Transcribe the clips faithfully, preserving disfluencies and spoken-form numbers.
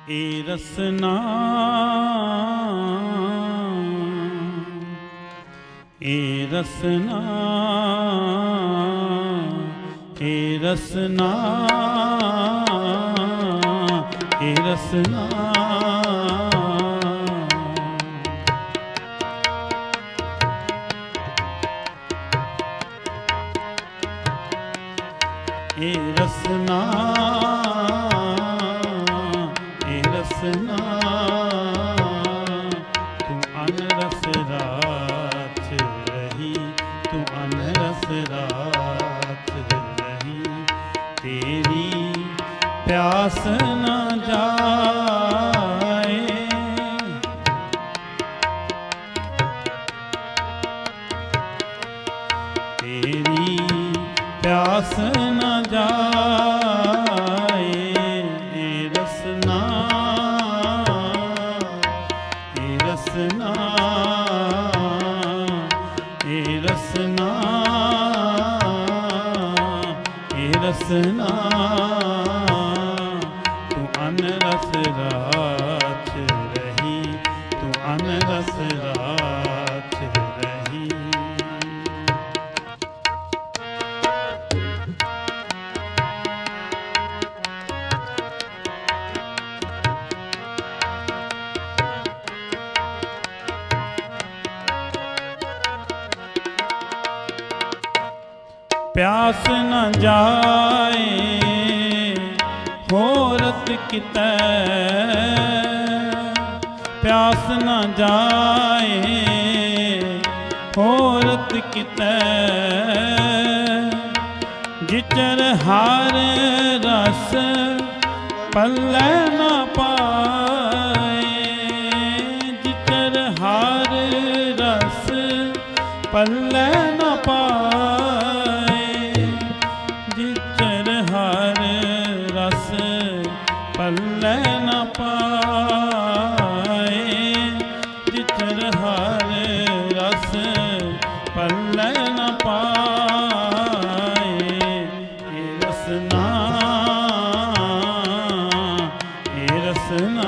ए रसना ए रसना ए रसना ए रसना ए रसना ए रसना तू अनरस रात रही, तू अनरस रात रही, तेरी प्यास न जाए, तेरी प्यास न जाए। ए रसना ए रसना ए रसना ए रसना तू अनरस रात रही, तू अनरस रात रही। प्यास न जाए होरत कितै, प्यास न जाए होरत कितै, जिचर हार रस पल्ले न पाए, जिचर हार रस पल्ले न पाए, जिचर हर रस पल्ले न पाए, जिचर हर रस पल्ले न पाए। ए रसना ए रसना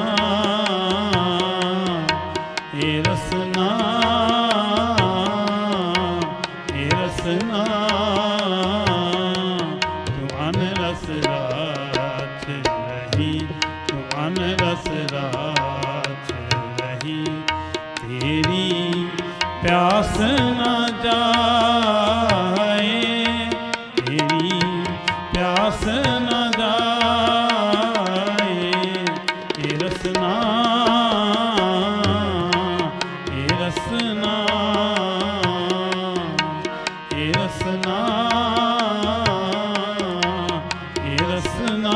ए रसना ए रसना अनरस रात रही, तू अनरस रात रही, तेरी प्यास न जाए, तेरी प्यास न जाए। ए रसना ए रसना ए रसना रसना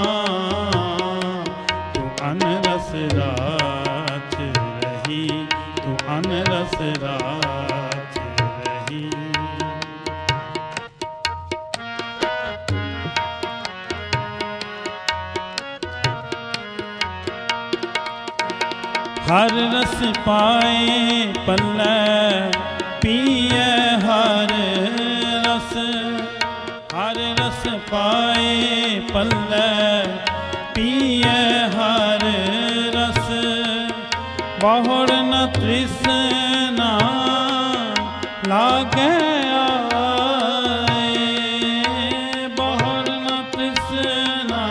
तू अनरस रात रही, तू अनरस रात रही। हर रस पाए पल्ले पिए हर रस, हर रस पाए पल्ले पिए हर रस, बहुड़ न तृष्णा लागे आए, बहुड़ न तृष्णा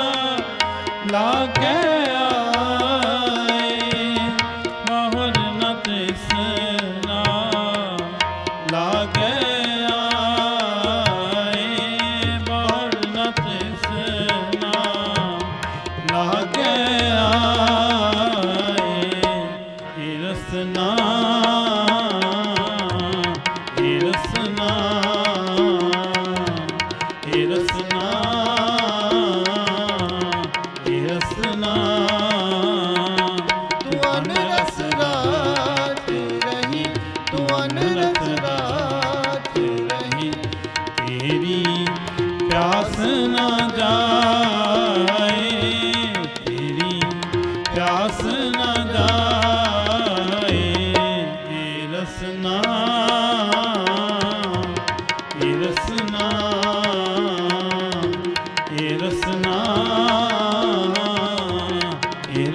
लागे आए, बहुड़ न तृष्णा लागे रसना ए रसना ए रसना ए रसना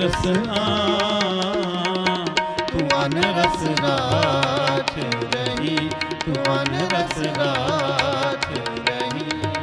रसना तू अनरस राज रही, तू अनरस राज रही।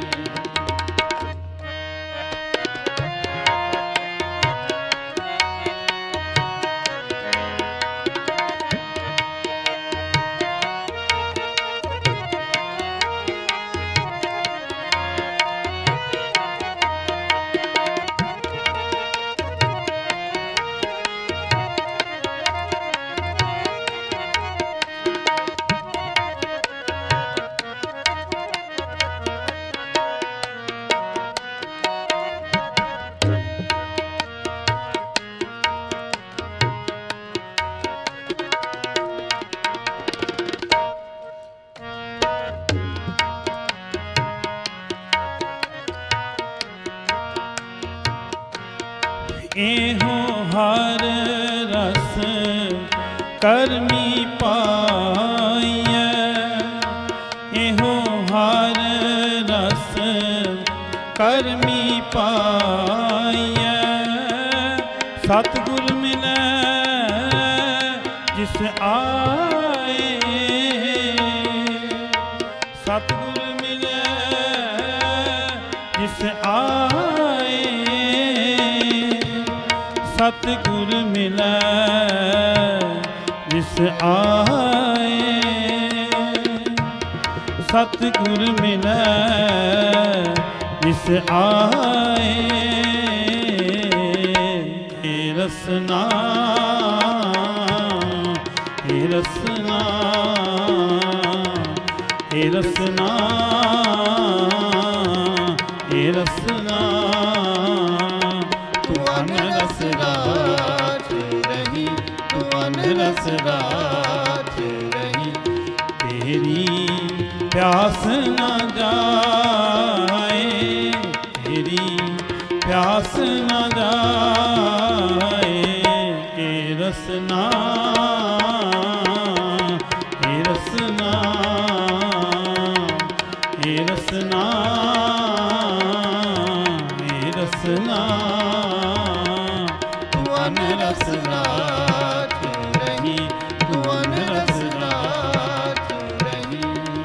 एहो हर रस करमी पाइय, एहो हर रस करमी पाइय। सतगुर मिलै जिस आए, सतगुर मिलै जिस आए, सतगुर मिलै जिस आए, सतगुर मिलै जिस आए। हे रसना हे रसना हे रसना हे रसना तू अनरस राज रही, तू अनरस राज रही। तेरी प्यास न जाए, तेरी प्यास न जाए। हे रसना हे रसना हे रसना हे रसना तू अनरस राज रही, तू अनरस राज रही।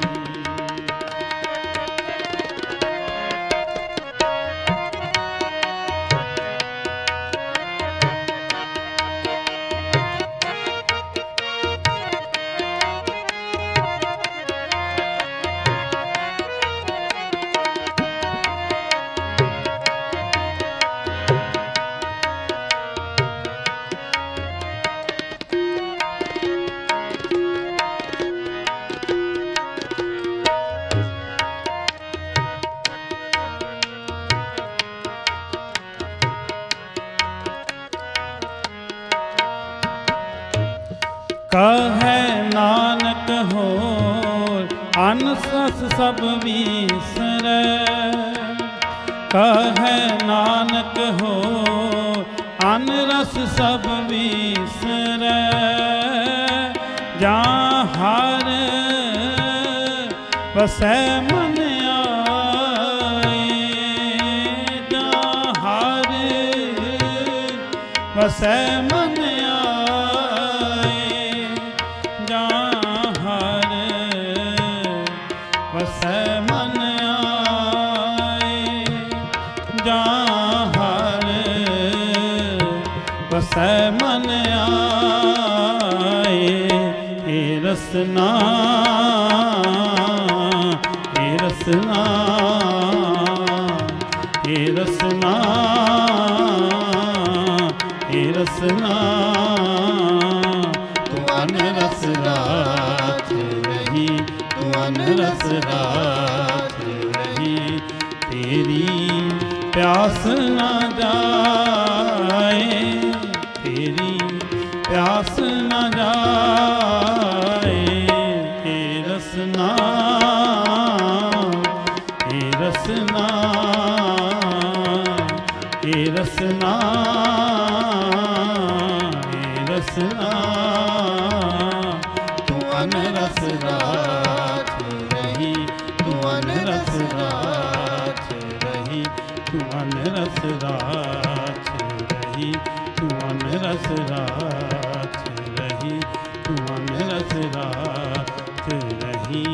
कहे नानक हो अनसस सब बिसरै, कहे नानक हो अनरस सब बिसरै। जहाँ हर बसै मन आए, जहाँ हर बसै मन बसै मन आए, जहाँ हर बसै मन आए। हे रसना हे रसना हे रसना हे रसना तू अनरस राज रही, तू अनरस राज रही। तेरी प्यास न जाए, तेरी प्यास न जाए। हे रसना हे रसना हे रसना हे रसना तू अनरस राज रही, तू अनरस राज रही। तू अनरस राज रही, तू अन रस रात रही तू अनरस रात रही।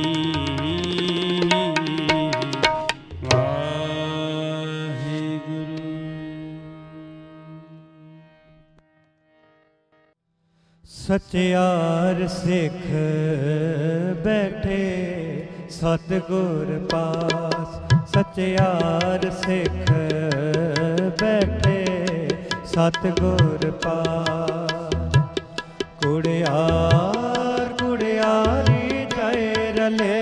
सचियार सिख बैठे सतगुर पास, सचियार सिख बैठे सतगुर पास। कुड़ियार कुड़ियारी जय रले,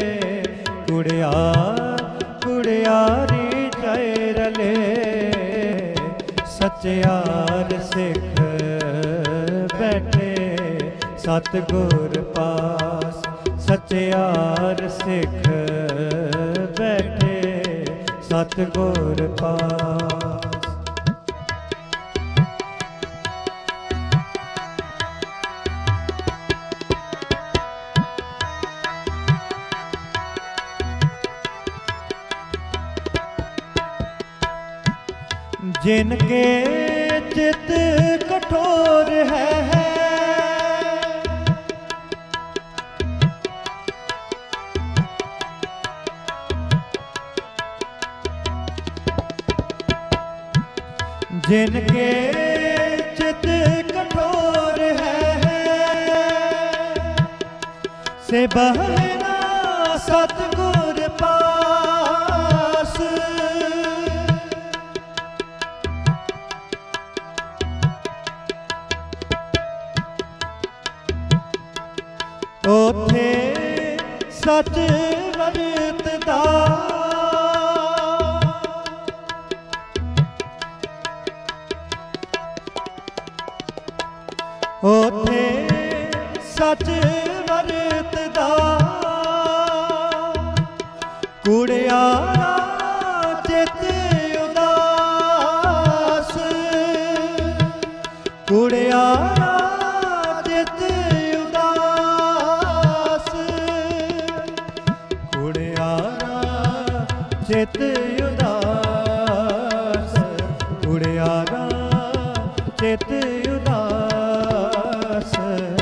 कुड़ियार कुड़ियारी जय रले। सचियार सिख बैठे सतगुर पास, सचियार सिख बैठे सतगुर पास। जिनके चित कठोर है, जिनके चित कठोर है, से बहना सतगुर पास। ओथे सच वरतदा, ओथे सच वरतदा। कुड़ियारा चित उदास, कुड़ियारा चित उदास। कुड़ियारा चित उदास, कुड़ियारा चित उदास।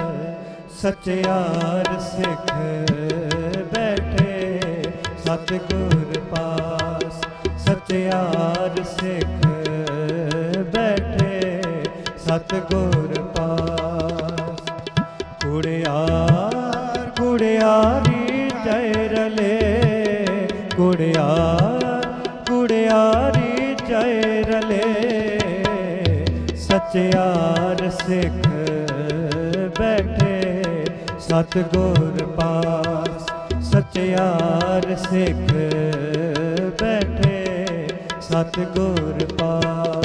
सचियार सिख बैठे सतगुर पास, सचियार सिख बैठे सतगुर पास। कुड़ियार कुड़ियारी जय रले, कुड़ियार कुड़ियारी जय रले। सचियार सिख बैठे सतगुर पास, सचियार सिख बैठे सतगुर पास।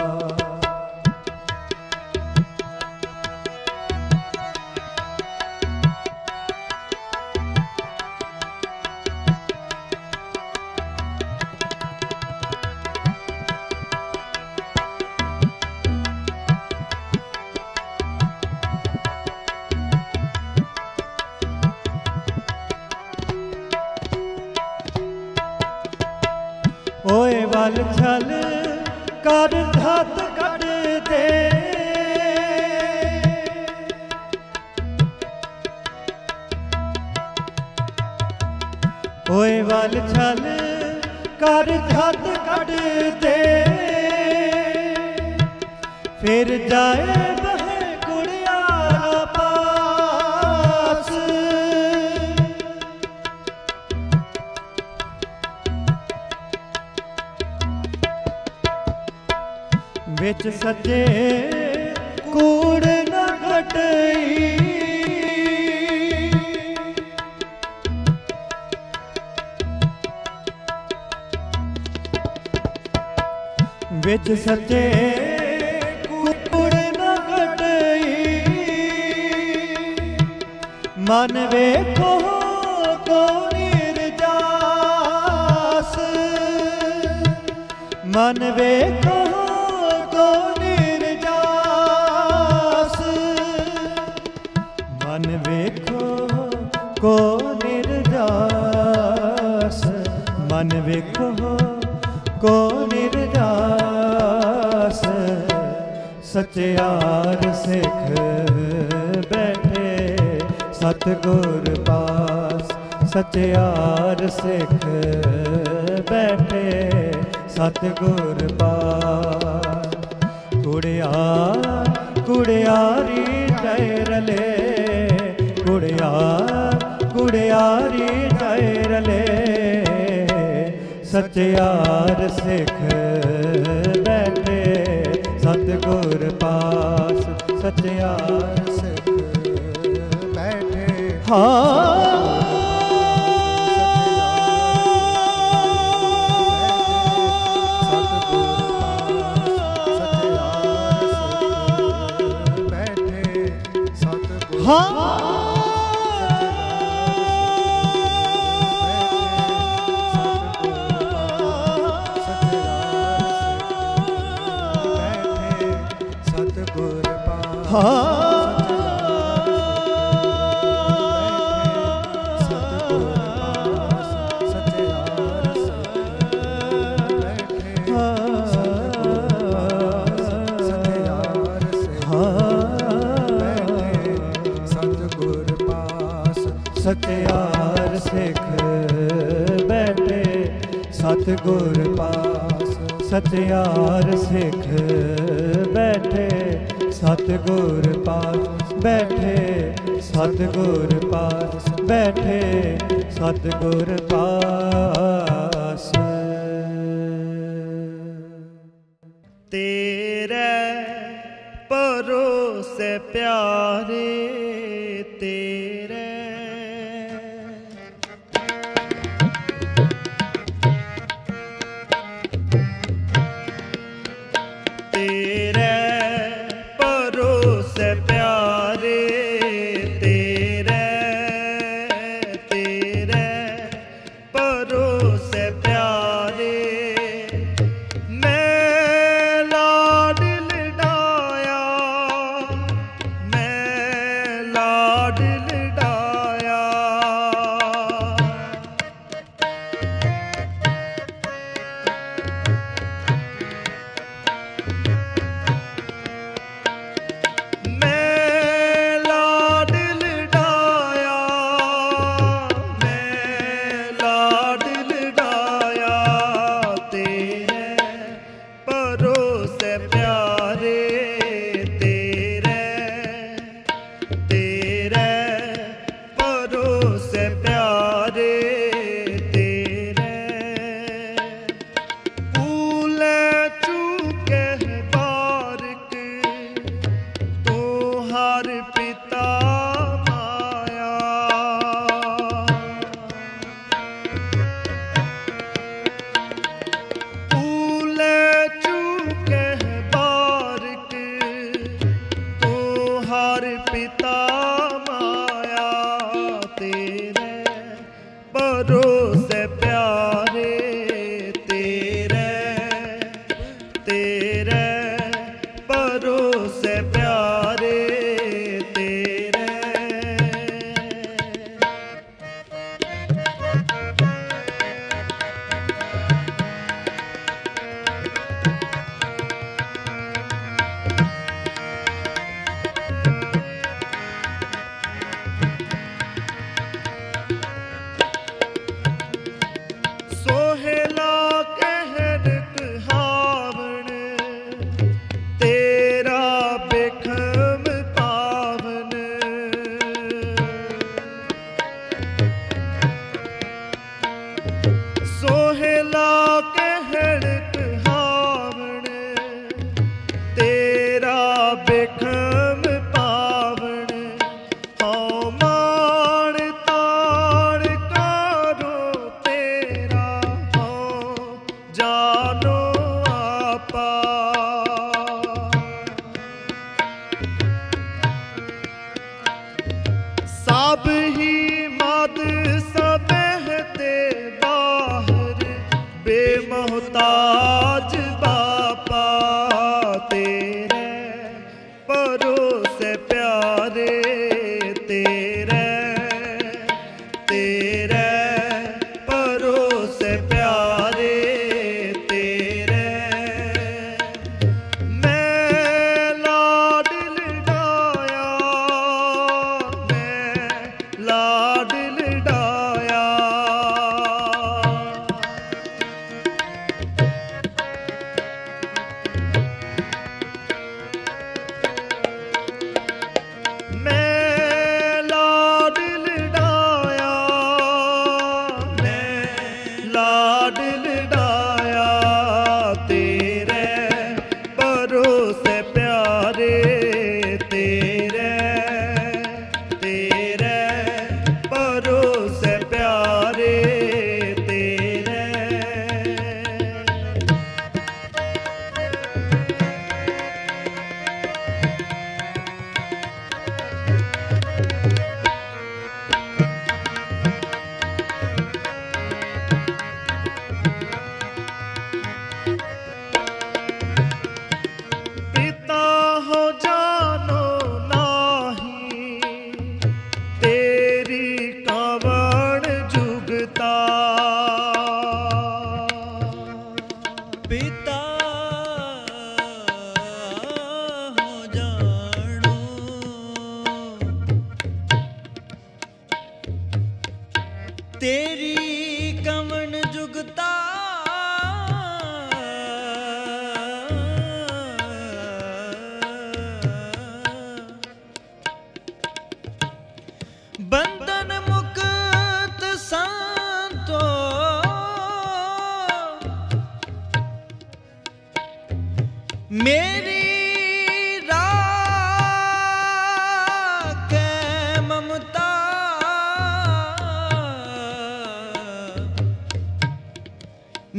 ओए वल छल कर धत कट दे, ओए वल छल कर धत कट दे। फिर जाए बहे कुड़ियारा पास, विच सचे कूड़ न घटई। विच सचे कूड़ न घटई। मन वेखो को निर्जास, मन वेखो को निर्जास। मन वेखो को निर्जास, मन वेखो को निर्जास। सचियार सिख बैठे सतगुर पास। सचियार सिख बैठे सतगुर पास। कुड़ियार कुड़ियारी जय रले, कुड़ियार कुड़ियारी जय रले। सचियार सिख बैठे सतगुर पास। सचियार सिख बैठे हाँ सचियार सिख बैठे सतगुर पास। सचियार सिख बैठे सतगुर पास। बैठे सतगुर पास। बैठे सतगुर पास। तेरे भरोसे प्यारे तेरे तेरे भरोसे प्यारे तेरे तेरे भरोसे प्यारे। मैं लाड लडाया मैं लाड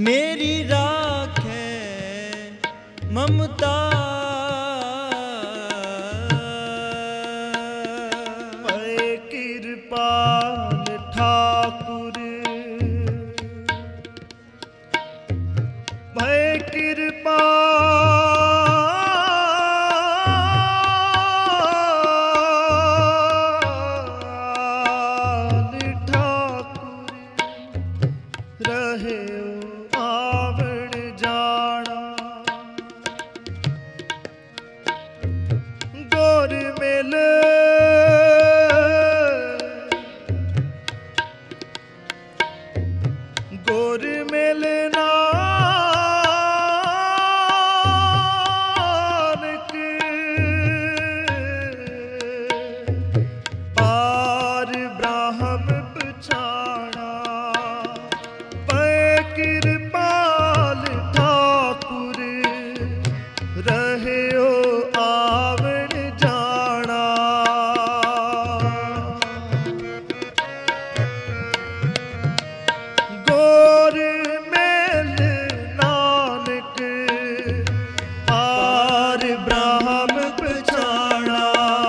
मेरी राखे ममता भय कृपाल ठाकुर भय कृपाल ठाकुर रहे आवण जाना गोर मिल गोर मिल नानक पार ब्रह्म पछाना पै कृपाल ठाकुर रहे हो आवण जाना गोर मेल नानक पार ब्रह्म पछाना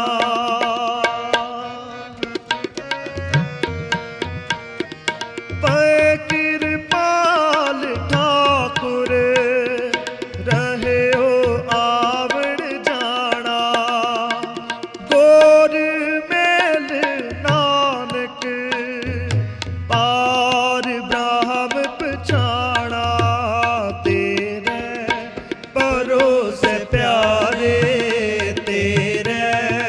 पै कृपाल ठाकुर रहे हो आवण जाना गोर मेल नानक पार ब्रह्म पछाना तेरे परोस प्यारे तेरे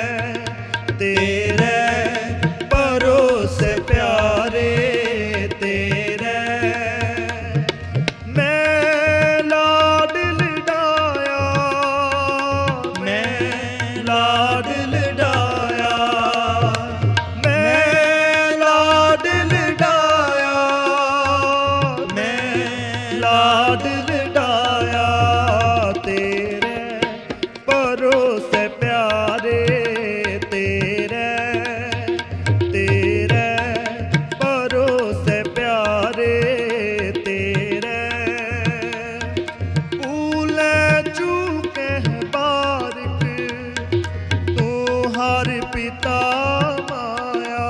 तेरे परोस प्यारे तेरे मैं लाड लडाया मैं लाड लडाया मैं लाड लडाया मैं लाड लडाया तेरे परोस प्यारे तेरे तेरे परोस प्यारे तेरे भूले चूके बारिक तू हर पिता माया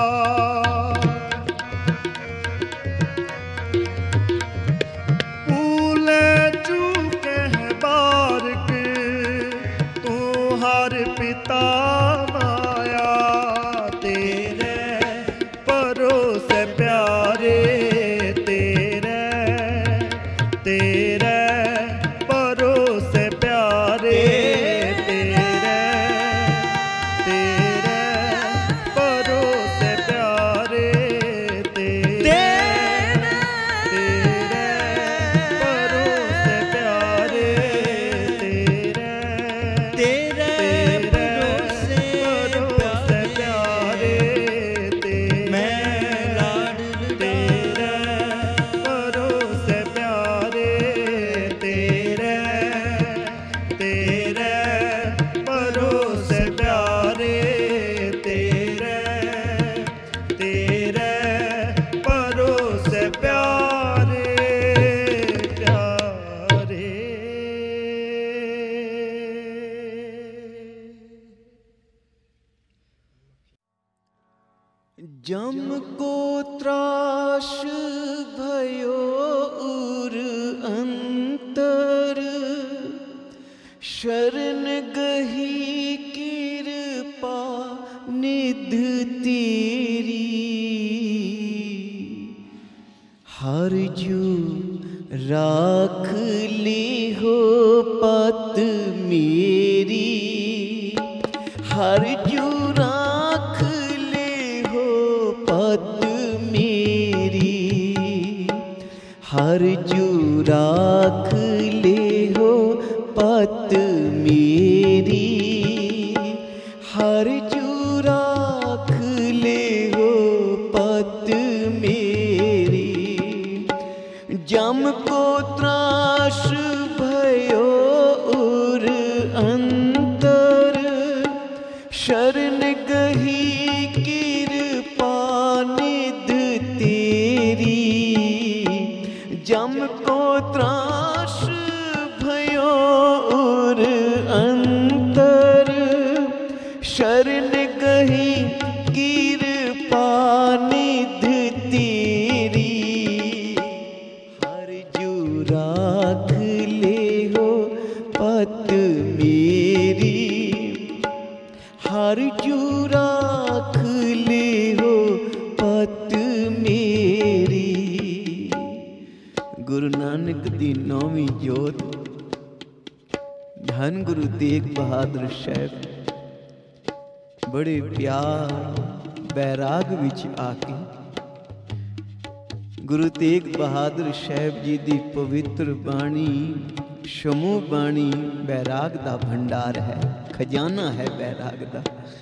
भूले चूके बारिक तू हर पिता माया तेरे परोस प्यारे तेरे तेरे परोस प्यारे तेरे तेरे परोस प्यारे तेरे तेरे परोस प्यारे तेरे तेरे भरोसे परोस प्यारे तेरे मैं लाड तेरे परोस प्यारे तेरे तेरे परोस प्यारे तेरे तेरे परोस प्यारे प्यारे जम को त्राश भयो उर अंतर शरण गही कृपा निध तेरी हर जू राख ली हो पत मेरी हर जू राख ले हो पत मेरी हर जू राख ले हो पत मेरी हर जू राख ले हो पत मेरी जम को त्रास भयो उर अंतर शरण गही कृपा निध तेरी जम को मेरी, हर जू राख ले हो पत मेरी। गुरु नानक दी नौवीं जोत धन गुरु तेग बहादुर साहब बड़े प्यार बैराग विच आके गुरु तेग बहादुर साहब जी दी पवित्र बाणी समूह बाणी बैराग दा भंडार है, खजाना है बैराग दा।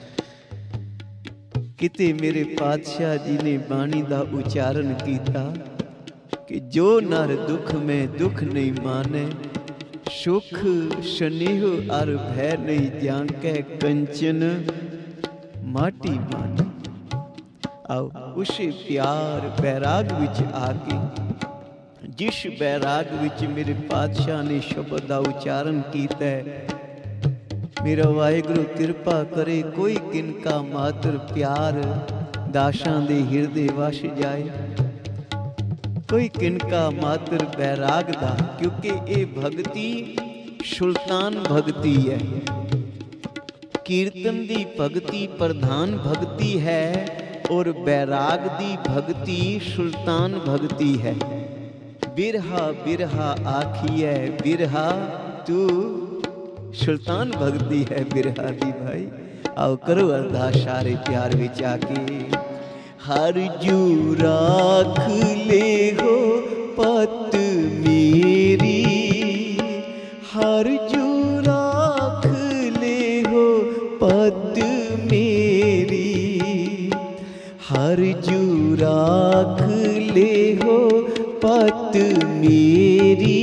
किते मेरे पातशाह जी ने बाणी दा उच्चारण किया कि जो नर दुख में दुख नहीं माने, सुख स्नेह अर भय नहीं जांके, कंचन माटी माने। आओ उसे प्यार बैराग विच आके, जिस बैराग विच मेरे पातशाह ने शब्द का उच्चारण किया है, मेरा वाहिगुरु कृपा करे कोई किनका मात्र प्यार दाशां दे हिरदे वश जाए, कोई किनका मात्र बैराग दा, क्योंकि ये भगती सुल्तान भगती है। कीर्तन दी भगती प्रधान भगती है और बैराग दी भगती सुल्तान भगती है। बिरहा बिरहा आखिए बिरहा तू सुल्तान भगती है बिरहा दी भाई। आओ करो अरदास सारे प्यार विच आके। हर जू राख ले हो पत मेरी, हर जू राख ले हो पत मेरी, हर जू राख ले हो पत मेरी,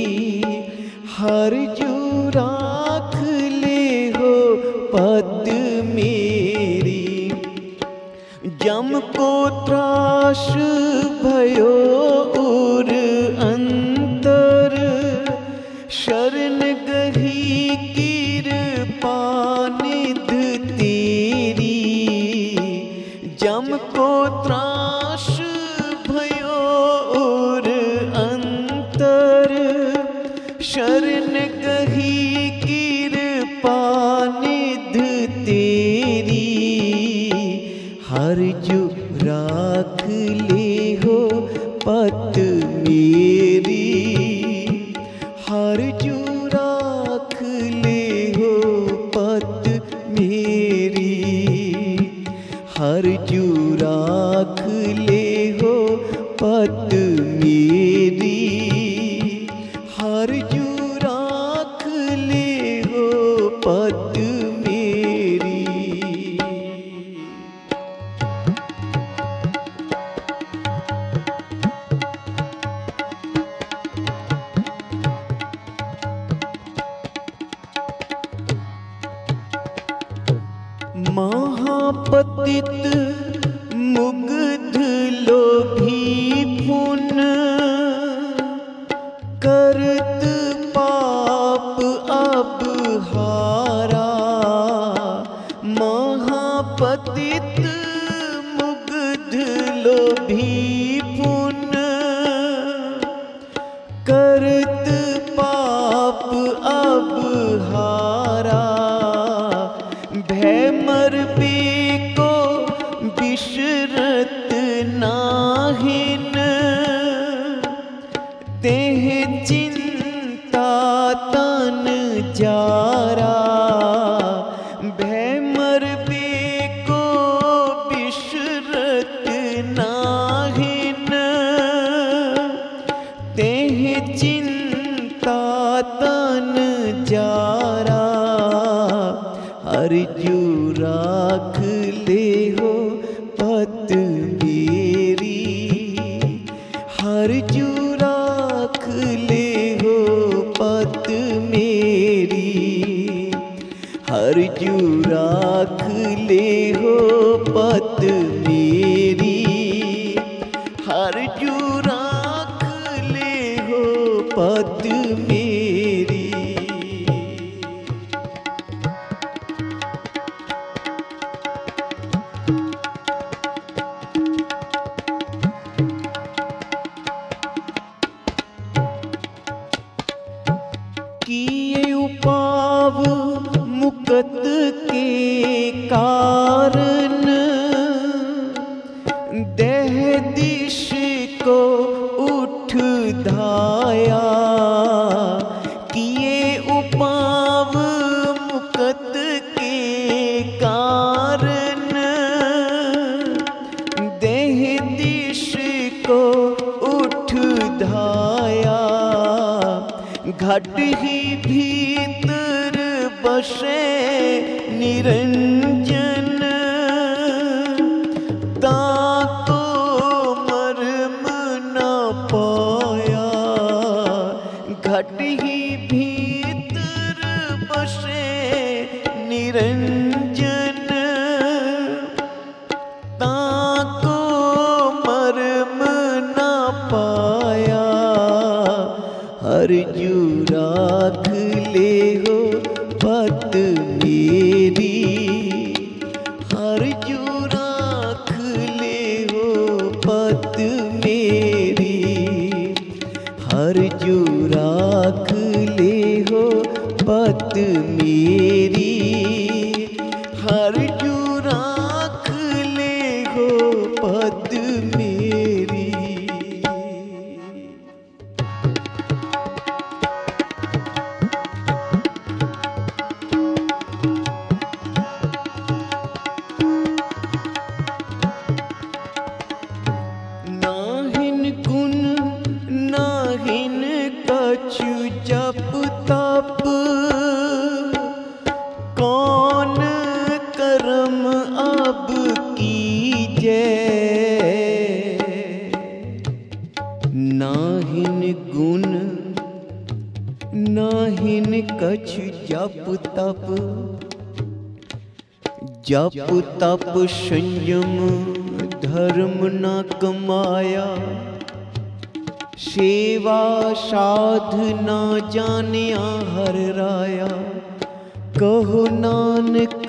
हर जू राख ले हो पत मेरी। जम को त्रास भयो उर अंतर, शरण गही कृपा निध तेरी। जम को त्रास भयो उर अंतर, शरण गही कृपा निध तेरी। हर जू राख ले हो पत मेरी, हर जू राख ले हो पत मेरी, हर जू राख ले हो पत मेरी, हर जू राख ले हो पत मेरी। महापतित मुग्ध लोभी पुन, करत पाप अब हारा। महापतित मुग्ध लोभी पुन, करत पाप अब हारा। भय मर को बिशरत नाहिन, तेह चिंता तन जारा। भय मर को बिशरत नाहिन, तेह चिंता तन जारा। हर जू राख ले हो पत मेरी, हर जू राख ले हो पत मेरी, हर जू राख ले हो पत मेरी, हर जू राख ले हो पत मेरी। किए उपाय उपाव मुकत के कारण देह दिश को उठ धाया, किए उपाव मुकत के कारण देह दिश को उठ धाया। घट ही भीतर बसे निरंजन, ताको मर्म न पाया। घट ही भीतर बसे निरंजन, ताको मर्म न पाया। हर जू राख ले हो पत मेरी, हर जू राख ले हो पत मेरी, हर जू राख ले हो पत मेरी, हर जू राख ले हो पत मेरी। नाहिन गुण नाहिन कछु जप तप, कौन कर्म अब कीजे। नाहिन गुण नाहिन कछु जप तप, जप तप संयम धर्म न कमाया। सेवा साधना जानिया हर राया, कहो नानक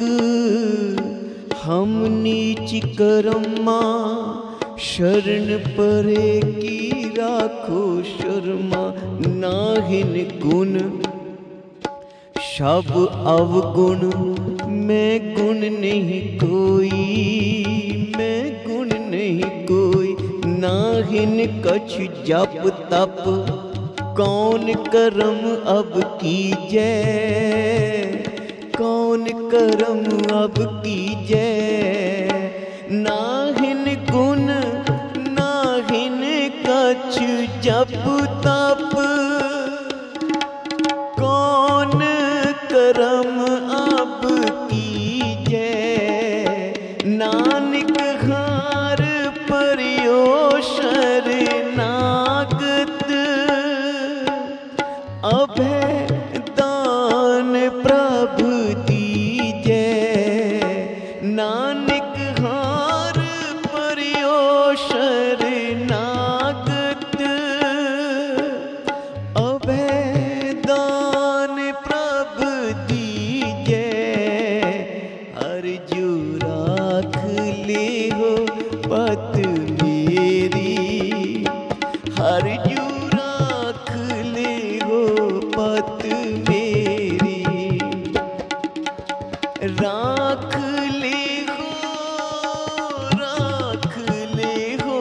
हम नीच कर्मा। शरण परे की राखो शर्मा, नाहिन गुण सब अवगुण। मैं गुण नहीं कोई, मैं गुण नहीं कोई। नाहिन कछु जप तप, कौन कर्म अब कीजे। कौन कर्म अब कीजे। नाहिन गुण नाहिन कछु जप तप, कौन कर्म अब कीजे। नानक हार परियो शरणागत, अभय दान प्रभु दीजे। नानक हार परियो शरणागत, अभय दान प्रभु दीजे। हर जू राख ले हो पत मेरी, हर जू राख ले हो पत मेरी। राख ले हो, राख ले हो,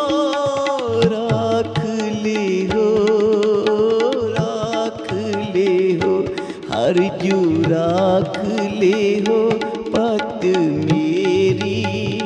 राख ले हो, राख ले हो। हर जू राख ले हो पत मेरी।